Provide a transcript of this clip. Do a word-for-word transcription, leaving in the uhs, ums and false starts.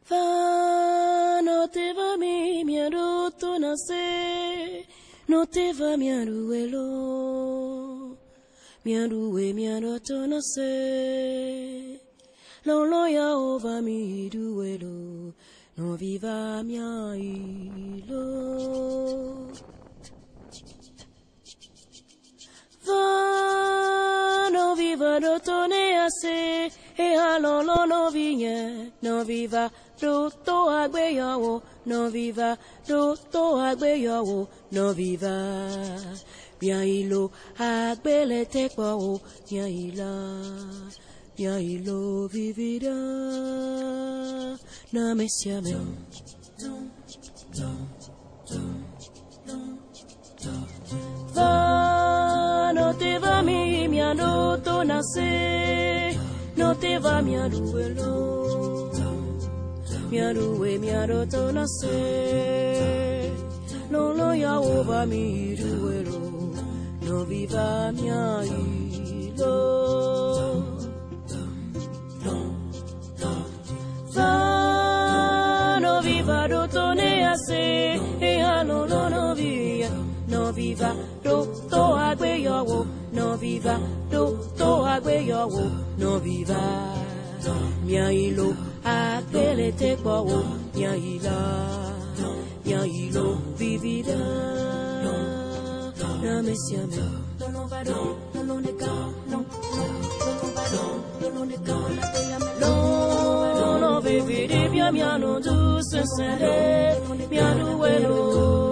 Va, no te va mi miaro tu nace, no te va miaruelo, miarue miaro tu nace, lo lo ya ova mi duelo, no viva mia ilo. Va, no viva do tone ase, e halolo no vigne, no viva do to agbe yawo, no viva do to agbe yawo, no viva. Bien ilo agbe le tekwa o, bien ila, bien ilo vivida, na mesiame. Va, no te va mi miano to nace, no te va mi aruelo, mi arue mi aro to nace, no lo ya ova mi ruelo, no viva mi ilo. Va, no viva do tone ase, e ano lo no via. No viva do to agbe yawo, no viva do to agbe yawo, no viva. Mia ilo agbe le tekwa o, mia ila, mia ilo vivida. Na mesiame, no no va do, no no ne ka, no, no no va do, no no ne ka la te ya me. No no vivide bien mia no du se sere, mia du welo.